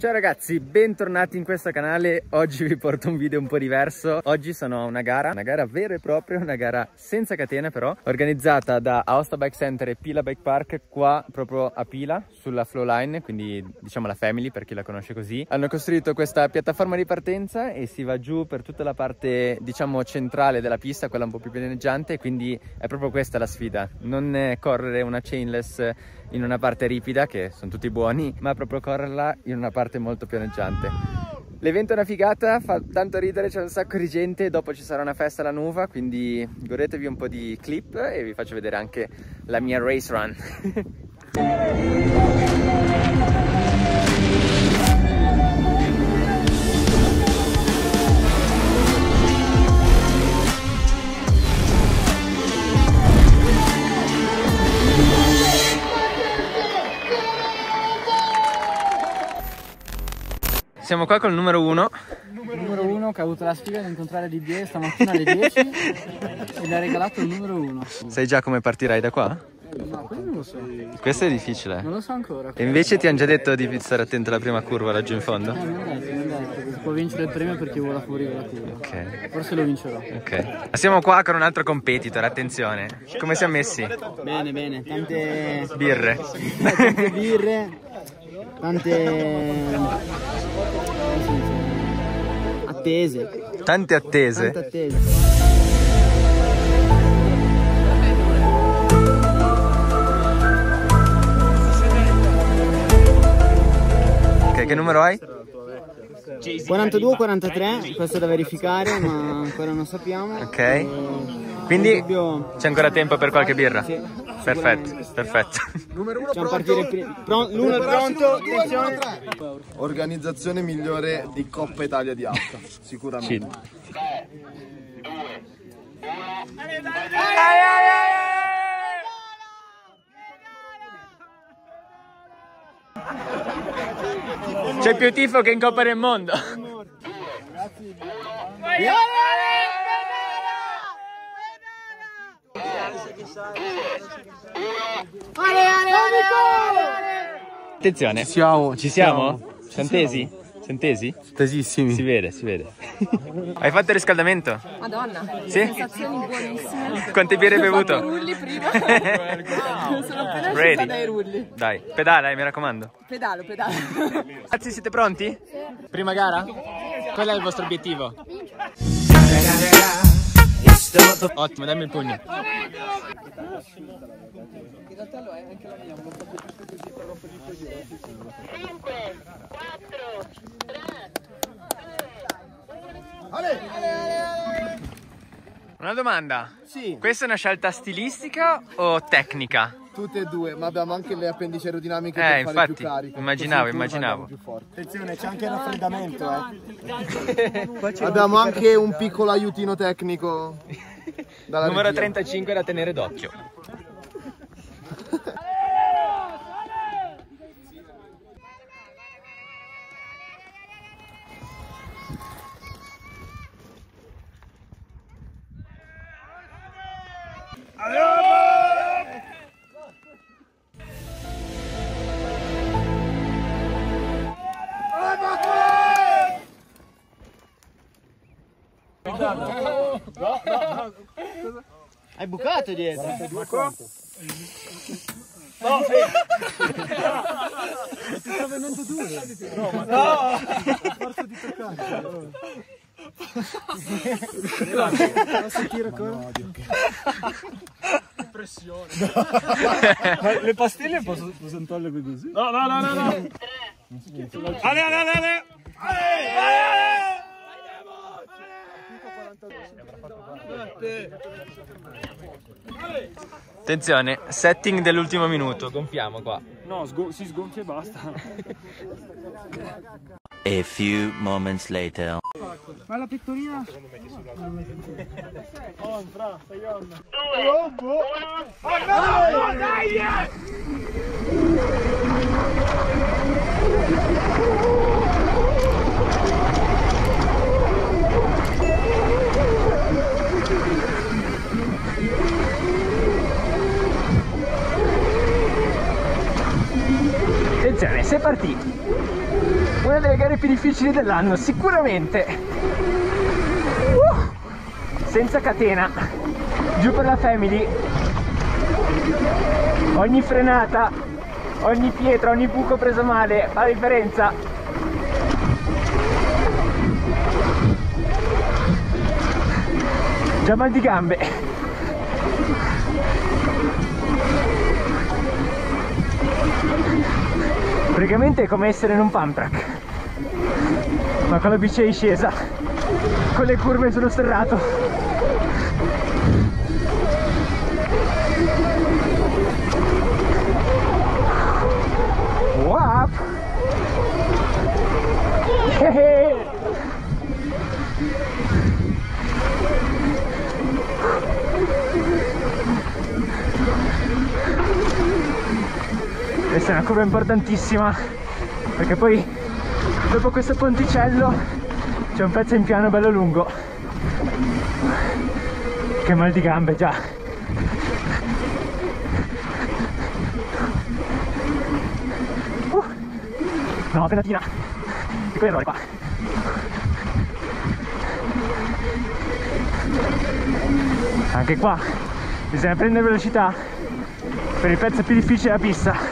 Ciao ragazzi, bentornati in questo canale. Oggi vi porto un video un po' diverso. Oggi sono a una gara vera e propria, una gara senza catene però, organizzata da Aosta Bike Center e Pila Bike Park, qua proprio a Pila, sulla Flowline, quindi diciamo la Family per chi la conosce così. Hanno costruito questa piattaforma di partenza e si va giù per tutta la parte diciamo centrale della pista, quella un po' più pianeggiante, quindi è proprio questa la sfida. Non è correre una chainless in una parte ripida, che sono tutti buoni, ma proprio correrla in una parte molto pianeggiante. L'evento è una figata, fa tanto ridere, c'è un sacco di gente, dopo ci sarà una festa alla nuova, quindi godetevi un po' di clip e vi faccio vedere anche la mia race run. Siamo qua col numero 1. Numero 1 che ha avuto la sfiga di incontrare Didier stamattina alle 10 e le ha regalato il numero 1. Sai già come partirai da qua? No, quello non lo so. Questo è difficile. Non lo so ancora. E invece ti hanno già detto di stare attento alla prima curva laggiù in fondo? Mi hanno detto. Può vincere il premio perché vola fuori con la curva. Ok. Forse lo vincerò. Ok. Siamo qua con un altro competitor, attenzione. Come siamo messi? Bene, bene. Tante Birre. tante birre. Attese. Tante attese. Tante attese. Ok, che numero hai? 42 o 43, questo è da verificare, ma ancora non sappiamo. Ok. Quindi c'è ancora tempo per qualche birra? Sì. Perfetto, perfetto. Facciamo partire prima. L'uno è pronto, attenzione. Organizzazione migliore di Coppa Italia di Alta, sicuramente. 3, 2, 1. C'è più tifo che in Coppa del Mondo. Attenzione. Ci siamo? Siamo tesi? Siamo tesi? Tesissimi. Si vede, si vede. Hai fatto il riscaldamento? Madonna, Sì? sensazioni buonissime. Quante birre hai bevuto? Rulli prima. Sono appena uscita dai rulli. Dai, pedala, mi raccomando. Pedalo. Ragazzi, siete pronti? Sì. Prima gara? Qual è il vostro obiettivo? Ottimo, dammi il pugno. In realtà lo è, anche la mia, un po' più così per rompere il peggiore. 5, 4, 3, 2, 1. Una domanda. Sì. Questa è una scelta stilistica o tecnica? Tutte e due, ma abbiamo anche le appendici aerodinamiche per fare infatti, più carico. immaginavo. Più forte. Attenzione, c'è anche il raffreddamento, Abbiamo anche un piccolo aiutino tecnico. Dalla Numero regia. 35 da tenere d'occhio. Hai bucato dietro. No, Ti sta venendo duro. no. Forza di toccare. Posso tiro ancora? Pressione. Le pastille posso toglierle così? No. Ale. Attenzione, setting dell'ultimo minuto, gonfiamo qua. No, si sgonfia e basta. A few moments later. Ma la pettorina? On, fra, stai on. 2, 1. No, dai! Attenzione, sei partiti. una delle gare più difficili dell'anno, sicuramente. Senza catena, giù per la family. Ogni frenata, ogni pietra, ogni buco preso male fa la differenza. Già mal di gambe. Praticamente è come essere in un pump track, ma con la bici in discesa, con le curve sullo sterrato. Wow! Questa è una curva importantissima, perché poi dopo questo ponticello c'è un pezzo in piano bello lungo. Che mal di gambe già. No, pedatina. E poi errore qua. Anche qua bisogna prendere velocità per il pezzo più difficile della pista.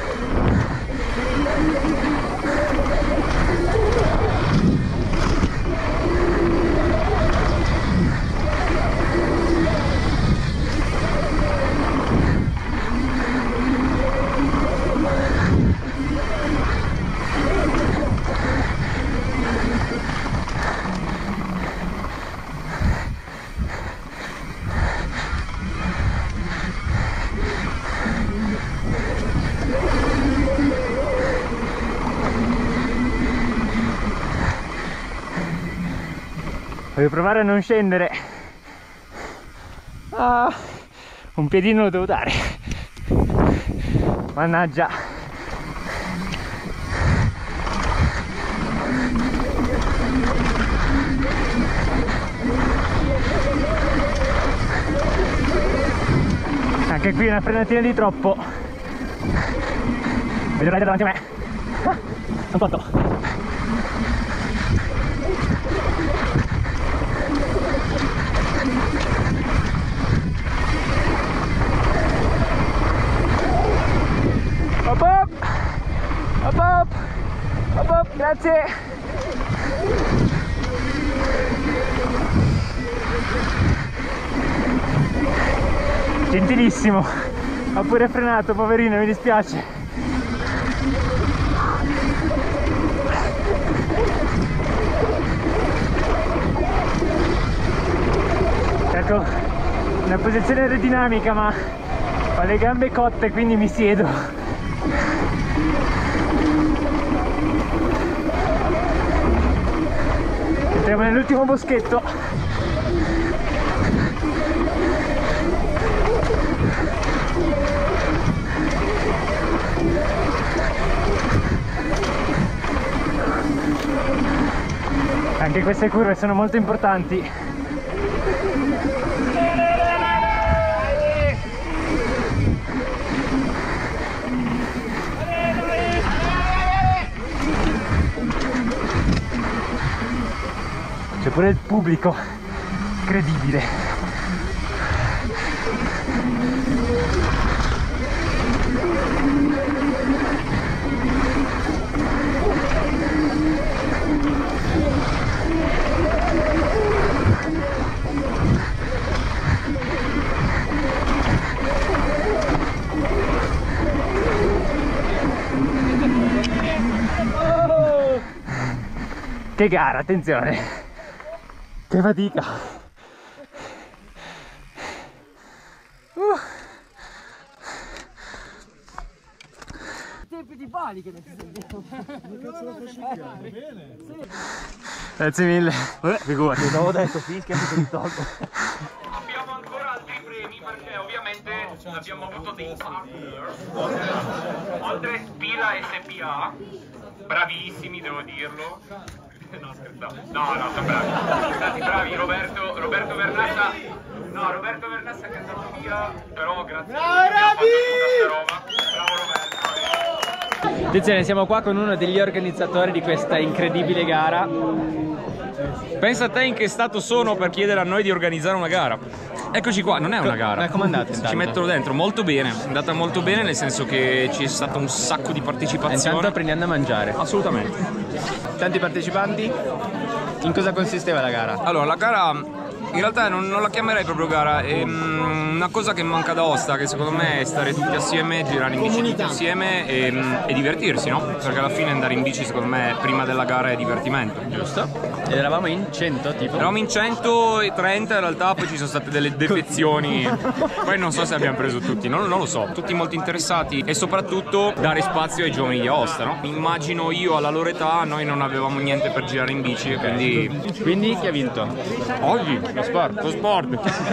Voglio provare a non scendere. Ah, un piedino lo devo dare. Mannaggia. Anche qui una frenatina di troppo. Vedo rider davanti a me. Ah, sono fatto. Grazie. Gentilissimo. Ha pure frenato, poverino, mi dispiace. Cerco una posizione aerodinamica, ma ho le gambe cotte, quindi mi siedo. Siamo nell'ultimo boschetto. Anche queste curve sono molto importanti. C'è pure il pubblico, incredibile. Oh! Che gara, attenzione! Che fatica! Tempi di pali che non ci sentiamo. Grazie mille. Figurati. Ti avevo detto, fischia che te li tolgo. Abbiamo ancora altri premi perché ovviamente abbiamo avuto dei partner. Oltre Spila SPA, bravissimi devo dirlo. No, scherzavo. No, sono bravi. Sono stati bravi. Roberto Vernassa. No, Roberto Vernassa che è andato via. Però grazie a Dio abbiamo fatto tutta sta roba. Bravo Roberto. Attenzione, siamo qua con uno degli organizzatori di questa incredibile gara. Pensa a te in che stato sono per chiedere a noi di organizzare una gara. Eccoci qua, non è una gara. Come è andata intanto? Ci mettono dentro molto bene, è andata molto bene nel senso che ci è stato un sacco di partecipazione. Intanto prendiamo a mangiare. Assolutamente. Tanti partecipanti? In cosa consisteva la gara? Allora, la gara in realtà non la chiamerei proprio gara, è una cosa che manca da Aosta, che secondo me è stare tutti assieme, girare in bici tutti assieme e divertirsi, no? Perché alla fine andare in bici secondo me prima della gara è divertimento. Giusto? Ed eravamo in 100 tipo? Eravamo in 130 in realtà, poi ci sono state delle defezioni, poi non so se abbiamo preso tutti, non lo so, tutti molto interessati e soprattutto dare spazio ai giovani di Aosta, no? Immagino io alla loro età, noi non avevamo niente per girare in bici, Quindi chi ha vinto? Oggi? Lo sport.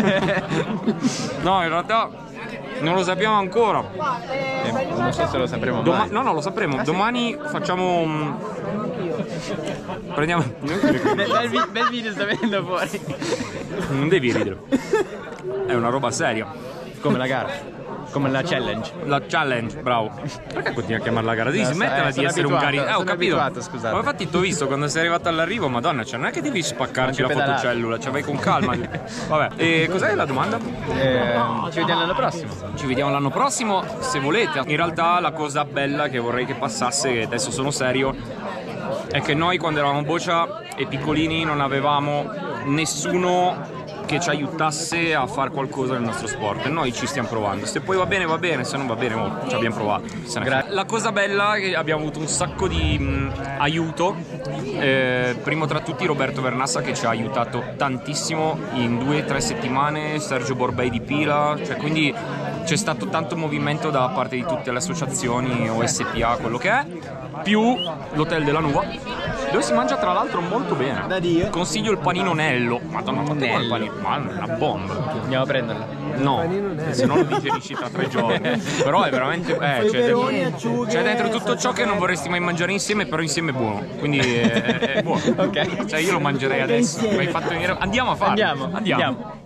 No, in realtà non lo sappiamo ancora. Non so se lo sapremo mai. No, lo sapremo. Domani facciamo... Prendiamo... Bel video sta venendo fuori. Non devi ridere. È una roba seria. Come la gara. Come la challenge. La challenge, bravo. Perché continui a chiamarla gara? Devi smetterla di essere un cari... ho capito. Scusate. Ma infatti ti ho visto quando sei arrivato all'arrivo, madonna, cioè non è che devi spaccarci la fotocellula, cioè vai con calma. Vabbè, e cos'è la domanda? Ci vediamo l'anno prossimo. Ci vediamo l'anno prossimo, se volete. In realtà la cosa bella che vorrei che passasse, e adesso sono serio, è che noi quando eravamo boccia e piccolini non avevamo nessuno che ci aiutasse a fare qualcosa nel nostro sport e noi ci stiamo provando. Se poi va bene, se non va bene ci abbiamo provato. La cosa bella è che abbiamo avuto un sacco di aiuto, primo tra tutti Roberto Vernassa che ci ha aiutato tantissimo in 2 o 3 settimane, Sergio Borbei di Pila, cioè quindi c'è stato tanto movimento da parte di tutte le associazioni o SPA, quello che è, più l'Hotel della Nuva, dove si mangia tra l'altro molto bene. Da Dio. Consiglio il panino Nello. Madonna, fate il panino, ma è una bomba. Andiamo a prenderlo. No, se no lo digerisci tra 3 giorni. Però è veramente c'è dentro tutto ciò che non vorresti mai mangiare insieme, però insieme è buono. Quindi è buono. Ok. Cioè io lo mangerei adesso. Mi hai fatto venire... Andiamo a farlo. Andiamo.